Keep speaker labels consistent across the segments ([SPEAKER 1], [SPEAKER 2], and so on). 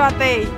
[SPEAKER 1] Batey.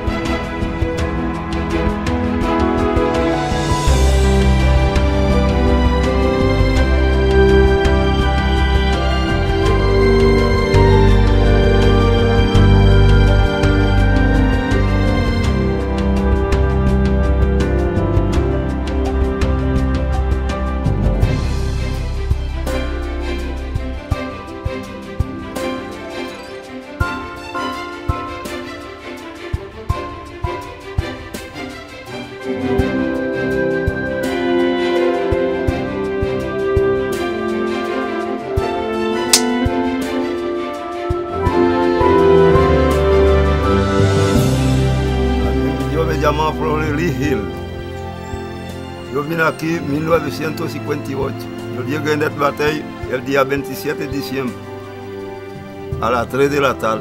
[SPEAKER 2] Me llamo Florely Hill. Yo vine aquí en 1958. Yo llegué en el Batey el día 27 de diciembre a las 3 de la tarde.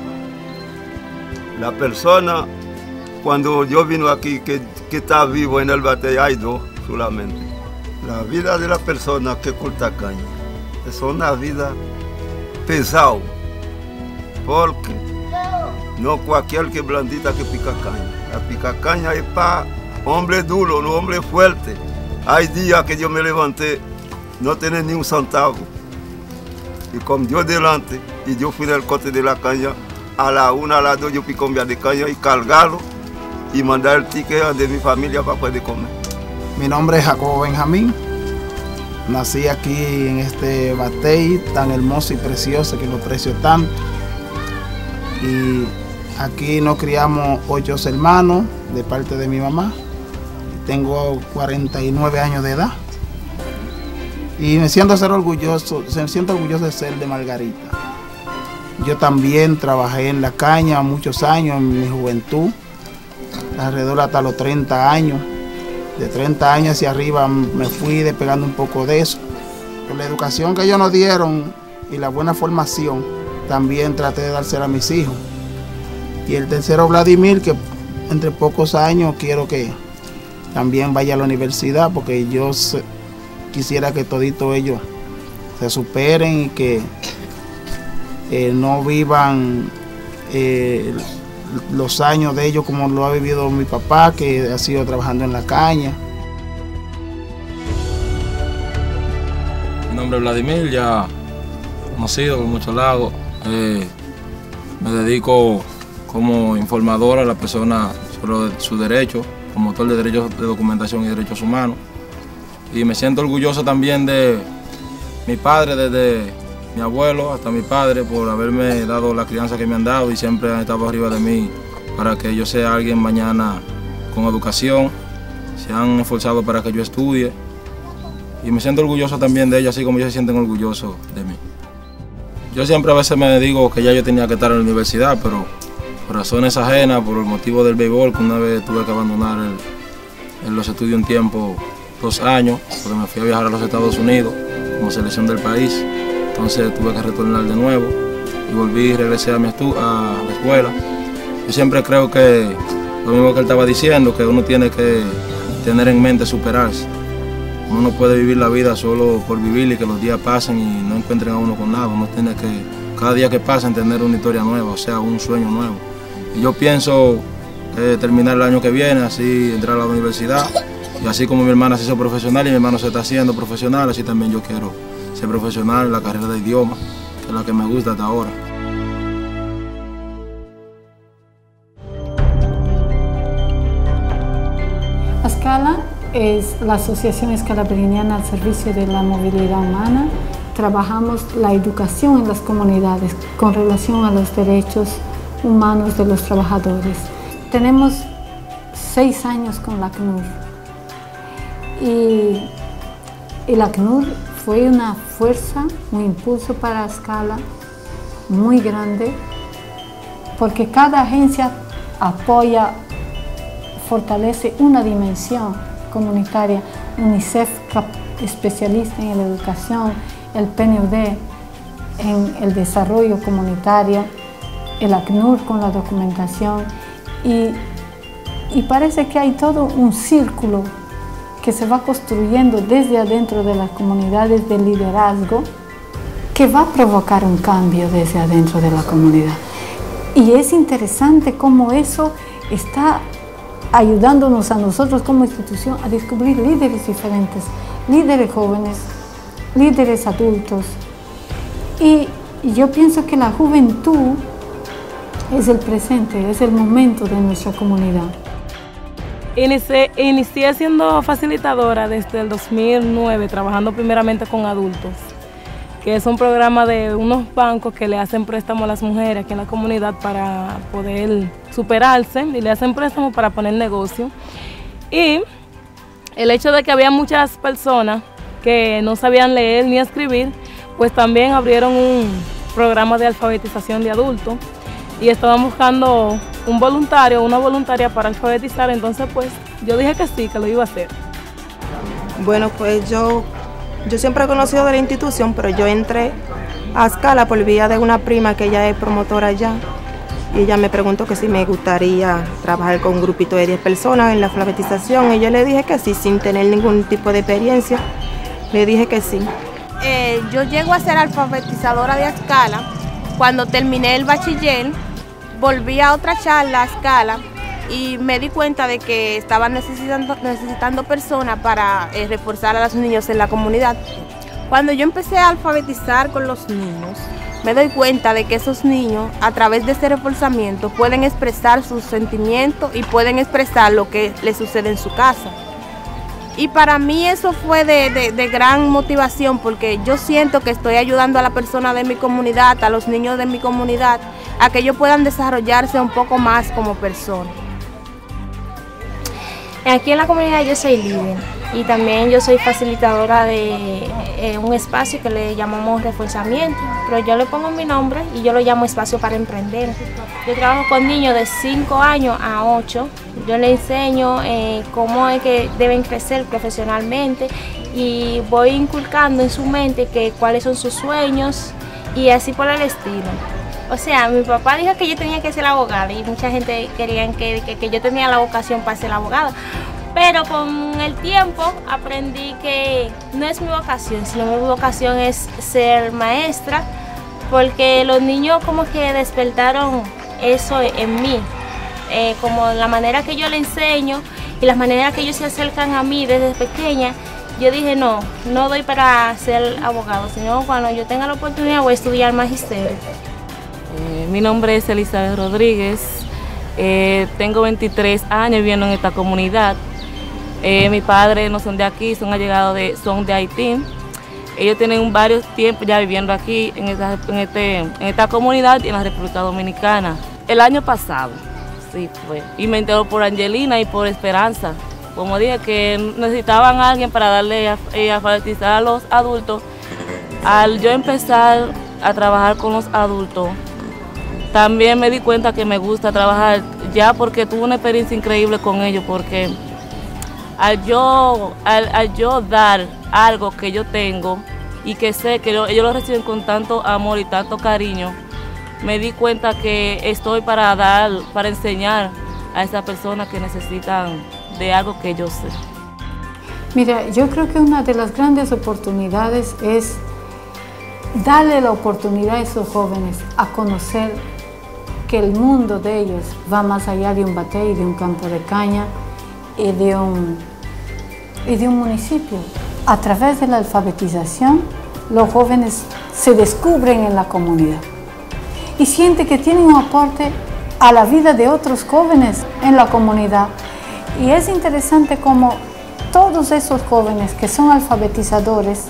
[SPEAKER 2] La persona, cuando yo vino aquí, que está vivo en el Batey, hay dos solamente. La vida de la persona que corta caña es una vida pesada, porque no cualquier que blandita que pica caña. La pica caña es para hombre duro, no hombre fuerte. Hay días que yo me levanté, no tenía ni un centavo. Y como yo delante, y yo fui del corte de la caña, a la 1, a las 2 yo pico un día de caña y cargarlo y mandar el ticket de mi familia para poder comer.
[SPEAKER 3] Mi nombre es Jacobo Benjamín. Nací aquí en este Batey tan hermoso y precioso que lo aprecio tanto. Y aquí nos criamos 8 hermanos de parte de mi mamá. Tengo 49 años de edad. Y me siento orgulloso de ser de Margarita. Yo también trabajé en la caña muchos años en mi juventud, alrededor hasta los 30 años. De 30 años hacia arriba me fui despegando un poco de eso. Con la educación que ellos nos dieron y la buena formación, también traté de dársela a mis hijos. Y el tercero, Vladimir, que entre pocos años quiero que también vaya a la universidad, porque yo quisiera que toditos ellos se superen y que no vivan los años de ellos como lo ha vivido mi papá, que ha sido trabajando en la caña.
[SPEAKER 4] Mi nombre es Vladimir, ya conocido por muchos lados. Me dedico como informador a la persona sobre sus derechos, como autor de derechos de documentación y derechos humanos. Y me siento orgulloso también de mi padre, desde mi abuelo hasta mi padre, por haberme dado la crianza que me han dado y siempre han estado arriba de mí para que yo sea alguien mañana con educación. Se han esforzado para que yo estudie y me siento orgulloso también de ellos, así como ellos se sienten orgullosos de mí. Yo siempre a veces me digo que ya yo tenía que estar en la universidad, pero por razones ajenas, por el motivo del béisbol, que una vez tuve que abandonar los estudios un tiempo, 2 años, porque me fui a viajar a los Estados Unidos como selección del país. Entonces tuve que retornar de nuevo y volví y regresé a la escuela. Yo siempre creo que lo mismo que él estaba diciendo, que uno tiene que tener en mente superarse. Uno no puede vivir la vida solo por vivir y que los días pasen y no encuentren a uno con nada. Uno tiene que, cada día que pasa, tener una historia nueva, o sea, un sueño nuevo. Y yo pienso terminar el año que viene, así entrar a la universidad. Y así como mi hermana se hizo profesional y mi hermano se está haciendo profesional, así también yo quiero ser profesional en la carrera de idioma, que es la que me gusta hasta ahora.
[SPEAKER 5] ASCALA es la Asociación Escalabriniana al Servicio de la Movilidad Humana. Trabajamos la educación en las comunidades con relación a los derechos humanos de los trabajadores. Tenemos 6 años con la ACNUR y la ACNUR fue una fuerza, un impulso para ASCALA muy grande, porque cada agencia apoya, fortalece una dimensión comunitaria. UNICEF, especialista en la educación, el PNUD en el desarrollo comunitario, el ACNUR con la documentación, y parece que hay todo un círculo que se va construyendo desde adentro de las comunidades de liderazgo, que va a provocar un cambio desde adentro de la comunidad. Y es interesante cómo eso está ayudándonos a nosotros como institución a descubrir líderes diferentes, líderes jóvenes, líderes adultos. Y yo pienso que la juventud es el presente, es el momento de nuestra comunidad.
[SPEAKER 1] Inicié siendo facilitadora desde el 2009, trabajando primeramente con adultos, que es un programa de unos bancos que le hacen préstamos a las mujeres aquí en la comunidad para poder superarse y le hacen préstamos para poner negocio. Y el hecho de que había muchas personas que no sabían leer ni escribir, pues también abrieron un programa de alfabetización de adultos y estaban buscando un voluntario, una voluntaria para alfabetizar, entonces pues yo dije que sí, que lo iba a hacer.
[SPEAKER 6] Bueno, pues yo siempre he conocido de la institución, pero yo entré a Scala por vía de una prima que ella es promotora allá y ella me preguntó que si me gustaría trabajar con un grupito de 10 personas en la alfabetización y yo le dije que sí, sin tener ningún tipo de experiencia, le dije que sí.
[SPEAKER 7] Yo llego a ser alfabetizadora de Scala. Cuando terminé el bachiller, volví a otra charla a Scala y me di cuenta de que estaban necesitando personas para reforzar a los niños en la comunidad. Cuando yo empecé a alfabetizar con los niños, me doy cuenta de que esos niños, a través de ese reforzamiento, pueden expresar sus sentimientos y pueden expresar lo que les sucede en su casa. Y para mí eso fue de gran motivación, porque yo siento que estoy ayudando a la persona de mi comunidad, a los niños de mi comunidad, a que ellos puedan desarrollarse un poco más como personas.
[SPEAKER 8] Aquí en la comunidad yo soy líder y también yo soy facilitadora de un espacio que le llamamos reforzamiento, pero yo le pongo mi nombre y yo lo llamo espacio para emprender. Yo trabajo con niños de 5 años a 8, yo les enseño cómo es que deben crecer profesionalmente y voy inculcando en su mente cuáles son sus sueños y así por el estilo. O sea, mi papá dijo que yo tenía que ser abogada y mucha gente quería que yo tenía la vocación para ser abogada. Pero con el tiempo aprendí que no es mi vocación, sino mi vocación es ser maestra, porque los niños como que despertaron eso en mí, como la manera que yo le enseño y la manera que ellos se acercan a mí desde pequeña. Yo dije, no doy para ser abogado, sino cuando yo tenga la oportunidad voy a estudiar magisterio.
[SPEAKER 1] Mi nombre es Elizabeth Rodríguez, tengo 23 años viviendo en esta comunidad. Mis padres no son de aquí, son allegados son de Haití. Ellos tienen varios tiempos ya viviendo aquí en esta comunidad y en la República Dominicana. El año pasado, sí fue, y me enteró por Angelina y por Esperanza. Como dije, que necesitaban a alguien para darle a alfabetizar a los adultos. Al yo empezar a trabajar con los adultos, también me di cuenta que me gusta trabajar ya, porque tuve una experiencia increíble con ellos, porque al yo dar algo que yo tengo y que sé que ellos lo reciben con tanto amor y tanto cariño, me di cuenta que estoy para enseñar a esas personas que necesitan de algo que yo sé.
[SPEAKER 5] Mira, yo creo que una de las grandes oportunidades es darle la oportunidad a esos jóvenes a conocer que el mundo de ellos va más allá de un batey, de un campo de caña y de un municipio. A través de la alfabetización, los jóvenes se descubren en la comunidad y sienten que tienen un aporte a la vida de otros jóvenes en la comunidad. Y es interesante cómo todos esos jóvenes que son alfabetizadores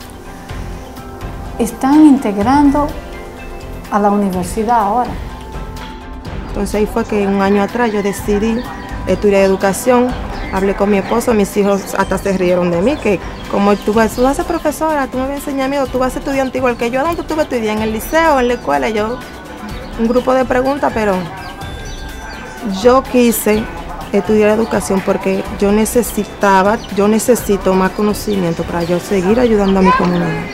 [SPEAKER 5] están integrando a la universidad ahora.
[SPEAKER 6] Entonces ahí fue que un año atrás yo decidí estudiar educación. Hablé con mi esposo, mis hijos hasta se rieron de mí, que como tú vas a ser profesora, tú me vas a enseñar miedo, tú vas a ser estudiante igual que yo. ¿A dónde tú vas a estudiar? ¿En el liceo, en la escuela? Yo, un grupo de preguntas, pero yo quise estudiar educación porque yo necesito más conocimiento para yo seguir ayudando a mi comunidad.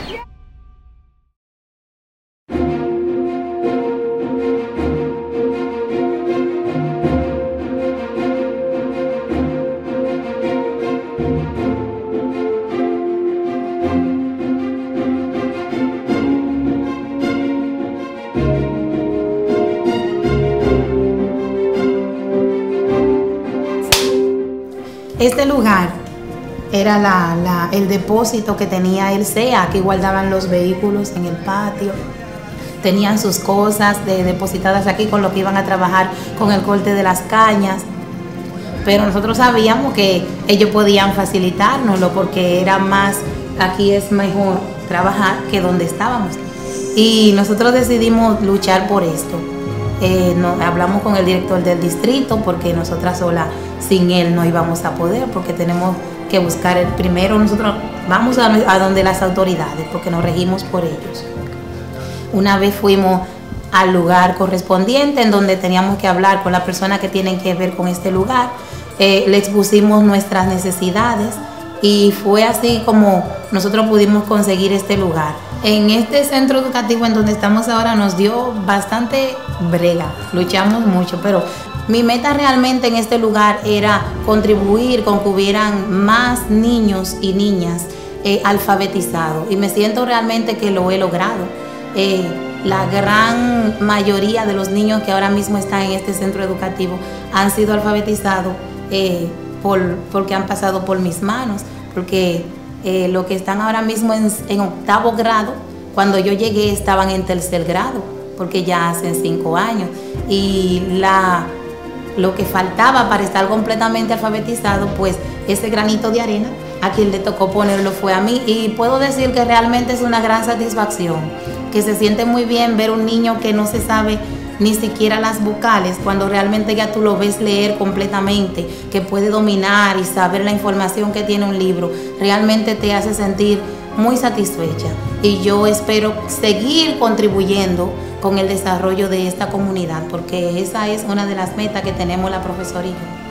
[SPEAKER 9] Este lugar era el depósito que tenía el CEA. Aquí guardaban los vehículos en el patio. Tenían sus cosas depositadas aquí con lo que iban a trabajar con el corte de las cañas. Pero nosotros sabíamos que ellos podían facilitárnoslo porque era más, aquí es mejor trabajar que donde estábamos. Y nosotros decidimos luchar por esto. Hablamos con el director del distrito porque nosotras solas, sin él, no íbamos a poder, porque tenemos que buscar primero, nosotros vamos a donde las autoridades, porque nos regimos por ellos. Una vez fuimos al lugar correspondiente en donde teníamos que hablar con la persona que tienen que ver con este lugar, le expusimos nuestras necesidades y fue así como nosotros pudimos conseguir este lugar. En este centro educativo en donde estamos ahora nos dio bastante brega, luchamos mucho, pero mi meta realmente en este lugar era contribuir con que hubieran más niños y niñas alfabetizados, y me siento realmente que lo he logrado. La gran mayoría de los niños que ahora mismo están en este centro educativo han sido alfabetizados porque han pasado por mis manos, porque los que están ahora mismo en 8º grado, cuando yo llegué estaban en 3er grado, porque ya hacen 5 años, y lo que faltaba para estar completamente alfabetizado, pues ese granito de arena, a quien le tocó ponerlo fue a mí, y puedo decir que realmente es una gran satisfacción, que se siente muy bien ver un niño que no se sabe ni siquiera las vocales, cuando realmente ya tú lo ves leer completamente, que puede dominar y saber la información que tiene un libro, realmente te hace sentir muy satisfecha. Y yo espero seguir contribuyendo con el desarrollo de esta comunidad, porque esa es una de las metas que tenemos la profesora y yo.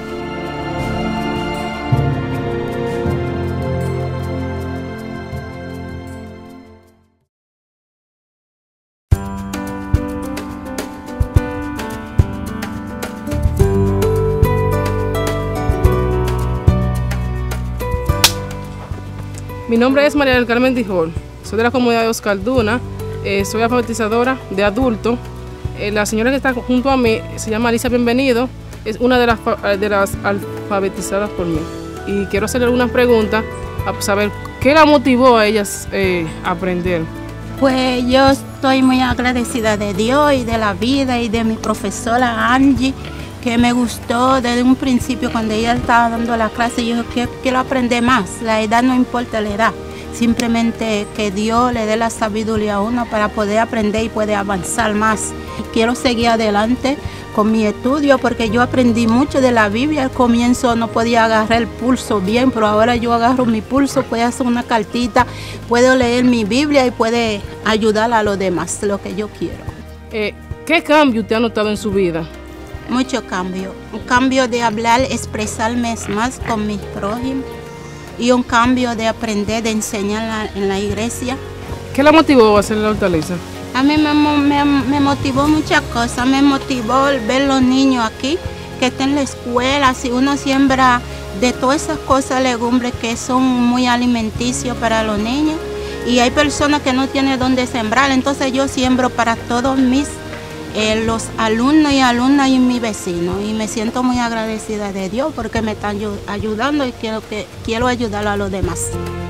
[SPEAKER 10] Mi nombre es María del Carmen Dijol, soy de la comunidad de Oscalduna, soy alfabetizadora de adultos. La señora que está junto a mí se llama Alicia Bienvenido, es una de las alfabetizadas por mí. Y quiero hacerle algunas preguntas a saber qué la motivó a ellas a aprender.
[SPEAKER 11] Pues yo estoy muy agradecida de Dios y de la vida y de mi profesora Angie, que me gustó desde un principio cuando ella estaba dando la clase. Yo quiero aprender más, la edad no importa la edad, simplemente que Dios le dé la sabiduría a uno para poder aprender y poder avanzar más. Quiero seguir adelante con mi estudio porque yo aprendí mucho de la Biblia. Al comienzo no podía agarrar el pulso bien, pero ahora yo agarro mi pulso, puedo hacer una cartita, puedo leer mi Biblia y puedo ayudar a los demás, lo que yo quiero.
[SPEAKER 10] ¿Qué cambio usted ha notado en su vida?
[SPEAKER 11] Mucho cambio, un cambio de hablar, expresarme más con mis prójimos y un cambio de aprender, de enseñar en la iglesia.
[SPEAKER 10] ¿Qué la motivó a hacer la hortaliza?
[SPEAKER 11] A mí me motivó muchas cosas, me motivó ver los niños aquí, que estén en la escuela, si uno siembra de todas esas cosas, legumbres que son muy alimenticios para los niños, y hay personas que no tienen dónde sembrar, entonces yo siembro para todos los alumnos y alumnas y mis vecinos, y me siento muy agradecida de Dios porque me están ayudando y quiero ayudar a los demás.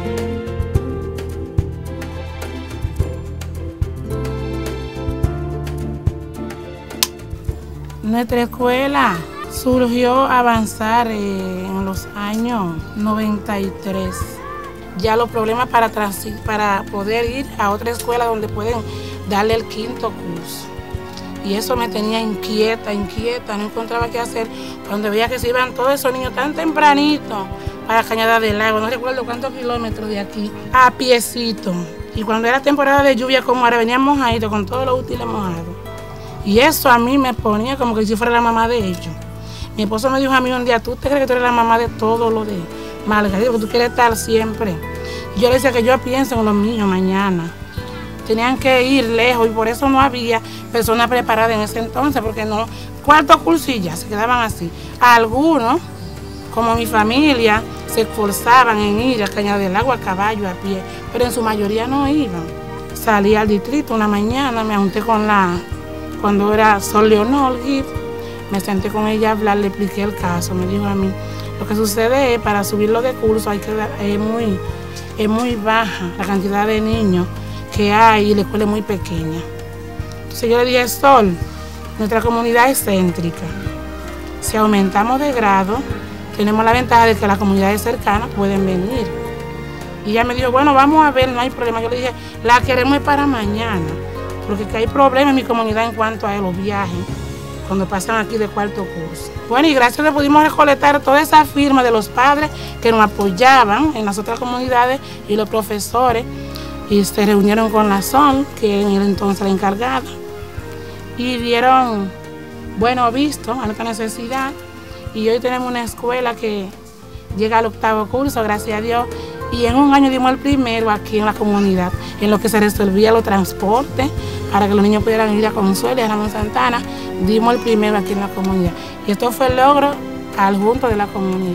[SPEAKER 12] Nuestra escuela surgió avanzar en los años 93. Ya los problemas para poder ir a otra escuela donde pueden darle el 5º curso. Y eso me tenía inquieta, no encontraba qué hacer. Cuando veía que se iban todos esos niños tan tempranito para Cañada del Lago, no recuerdo cuántos kilómetros de aquí, a piecito. Y cuando era temporada de lluvia como ahora, veníamos mojaditos con todos los útiles mojados. Y eso a mí me ponía como que si fuera la mamá de ellos. Mi esposo me dijo a mí un día, ¿tú te crees que tú eres la mamá de todo lo de Margarita? Porque tú quieres estar siempre. Y yo le decía que yo pienso en los niños mañana. Tenían que ir lejos y por eso no había personas preparadas en ese entonces, porque no, 4 cursillas se quedaban así. Algunos, como mi familia, se esforzaban en ir a Cañada del Lago a caballo, a pie, pero en su mayoría no iban. Salí al distrito una mañana, me junté con cuando era Sol Leonor, me senté con ella a hablar, le expliqué el caso, me dijo a mí, Lo que sucede es, para subirlo de curso es muy baja la cantidad de niños que hay y la escuela es muy pequeña. Entonces yo le dije, Sol, nuestra comunidad es céntrica. Si aumentamos de grado, tenemos la ventaja de que las comunidades cercanas pueden venir. Y ella me dijo, bueno, vamos a ver, no hay problema. Yo le dije, la queremos para mañana, porque hay problemas en mi comunidad en cuanto a los viajes, cuando pasan aquí de cuarto curso. Bueno, y gracias a Dios pudimos recolectar toda esa firma de los padres que nos apoyaban en las otras comunidades y los profesores, y se reunieron con la SON, que era entonces la encargada, y dieron bueno visto a nuestra necesidad, y hoy tenemos una escuela que llega al 8º curso, gracias a Dios, y en un año dimos el primero aquí en la comunidad, en lo que se resolvía los transportes, para que los niños pudieran ir a Consuelo y a Ramón Santana, dimos el primero aquí en la comunidad. Y esto fue el logro adjunto de la comunidad.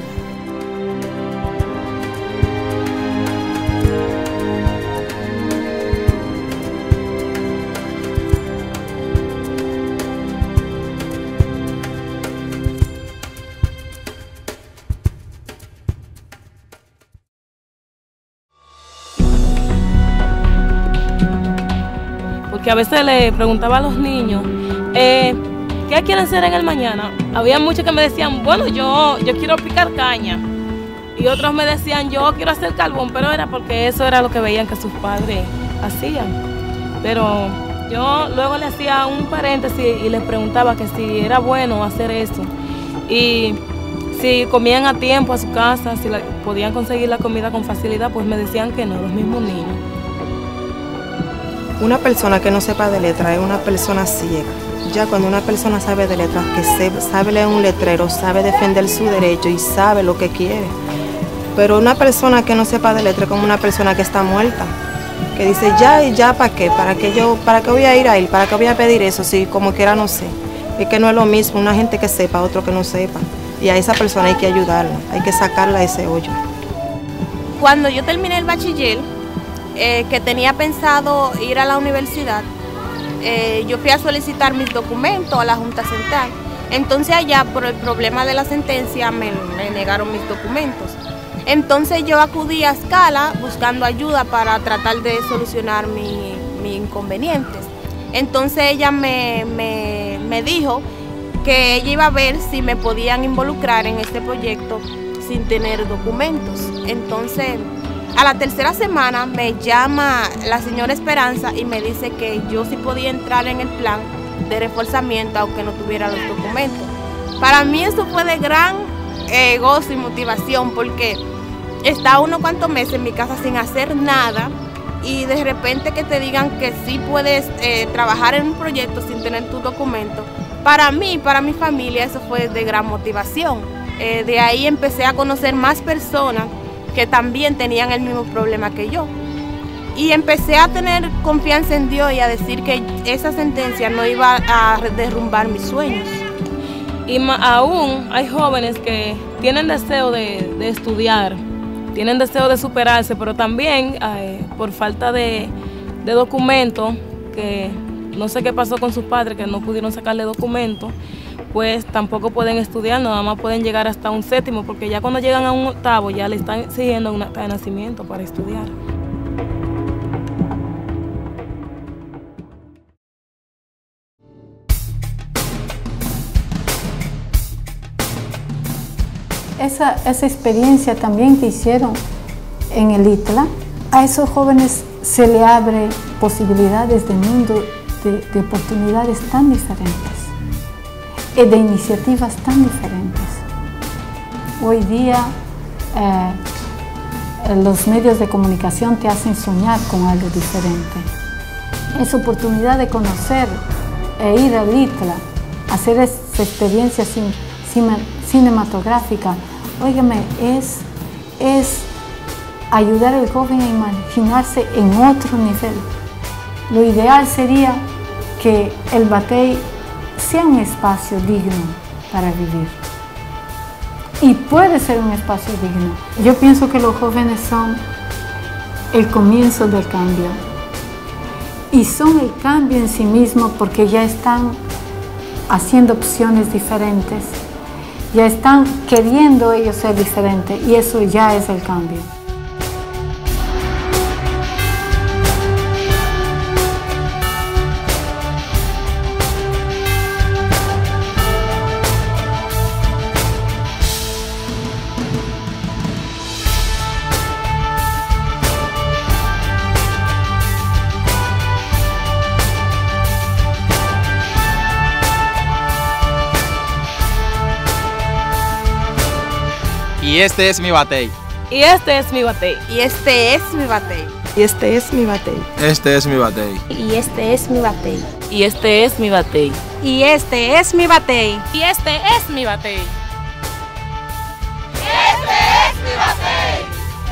[SPEAKER 1] Que a veces le preguntaba a los niños, ¿qué quieren ser en el mañana? Había muchos que me decían, bueno, yo quiero picar caña. Y otros me decían, yo quiero hacer carbón, pero era porque eso era lo que veían que sus padres hacían. Pero yo luego le hacía un paréntesis y les preguntaba que si era bueno hacer eso. Y si comían a tiempo a su casa, si podían conseguir la comida con facilidad, pues me decían que no, los mismos niños.
[SPEAKER 6] Una persona que no sepa de letras es una persona ciega. Ya cuando una persona sabe de letras, que sabe leer un letrero, sabe defender su derecho y sabe lo que quiere. Pero una persona que no sepa de letras es como una persona que está muerta, que dice ya y ya, ¿para qué? ¿Para qué voy a ir a él? ¿Para qué voy a pedir eso? Si como quiera no sé. Es que no es lo mismo una gente que sepa, otro que no sepa. Y a esa persona hay que ayudarla, hay que sacarla de ese hoyo.
[SPEAKER 7] Cuando yo terminé el bachiller, que tenía pensado ir a la universidad, yo fui a solicitar mis documentos a la Junta Central. Entonces allá, por el problema de la sentencia, me negaron mis documentos. Entonces yo acudí a Escala buscando ayuda para tratar de solucionar mis inconvenientes. Entonces ella me dijo que ella iba a ver si me podían involucrar en este proyecto sin tener documentos. Entonces, a la tercera semana me llama la señora Esperanza y me dice que yo sí podía entrar en el plan de reforzamiento aunque no tuviera los documentos. Para mí eso fue de gran gozo y motivación, porque estaba unos cuantos meses en mi casa sin hacer nada y de repente que te digan que sí puedes trabajar en un proyecto sin tener tus documentos. Para mí, para mi familia, eso fue de gran motivación. De ahí empecé a conocer más personas que también tenían el mismo problema que yo. Y empecé a tener confianza en Dios y a decir que esa sentencia no iba a derrumbar mis sueños.
[SPEAKER 1] Y aún hay jóvenes que tienen deseo de estudiar, tienen deseo de superarse, pero también por falta de documentos, que no sé qué pasó con sus padres, que no pudieron sacarle documentos, pues tampoco pueden estudiar, nada más pueden llegar hasta un 7º, porque ya cuando llegan a un 8º ya le están exigiendo un acta de nacimiento para estudiar.
[SPEAKER 5] Esa experiencia también que hicieron en el ITLA, a esos jóvenes se le abre posibilidades de mundo, de oportunidades tan diferentes, de iniciativas tan diferentes. Hoy día los medios de comunicación te hacen soñar con algo diferente. Esa oportunidad de conocer e ir al ITLA, hacer esa experiencia cinematográfica, óigame, es ayudar al joven a imaginarse en otro nivel. Lo ideal sería que el Batey sea un espacio digno para vivir. Y puede ser un espacio digno. Yo pienso que los jóvenes son el comienzo del cambio. Y son el cambio en sí mismo porque ya están haciendo opciones diferentes. Ya están queriendo ellos ser diferentes y eso ya es el cambio.
[SPEAKER 13] Y este es mi batey.
[SPEAKER 7] Y este es mi batey. Y este es mi batey.
[SPEAKER 6] Y este es mi batey.
[SPEAKER 4] Este es mi batey.
[SPEAKER 8] Y este es mi batey.
[SPEAKER 1] Y este es mi batey.
[SPEAKER 14] Y este es mi batey.
[SPEAKER 7] Y este es mi batey.
[SPEAKER 15] Este es mi batey.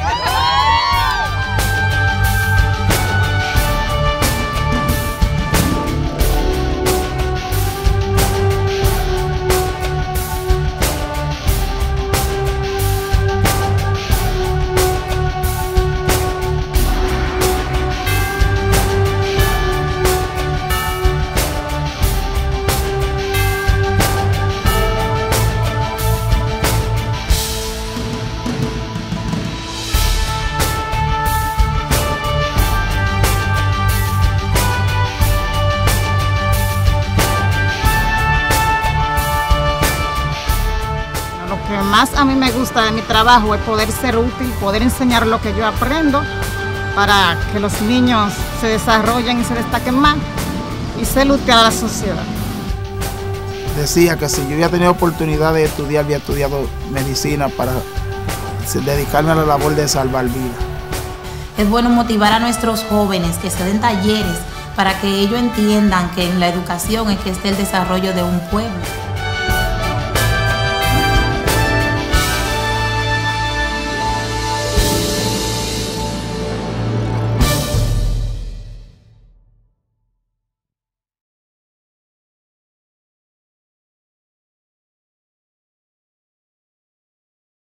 [SPEAKER 16] Lo que más a mí me gusta de mi trabajo es poder ser útil, poder enseñar lo que yo aprendo para que los niños se desarrollen y se destaquen más y ser útil a la sociedad.
[SPEAKER 3] Decía que si yo hubiera tenido oportunidad de estudiar, había estudiado medicina para dedicarme a la labor de salvar vidas.
[SPEAKER 9] Es bueno motivar a nuestros jóvenes que se den talleres para que ellos entiendan que en la educación es que está el desarrollo de un pueblo.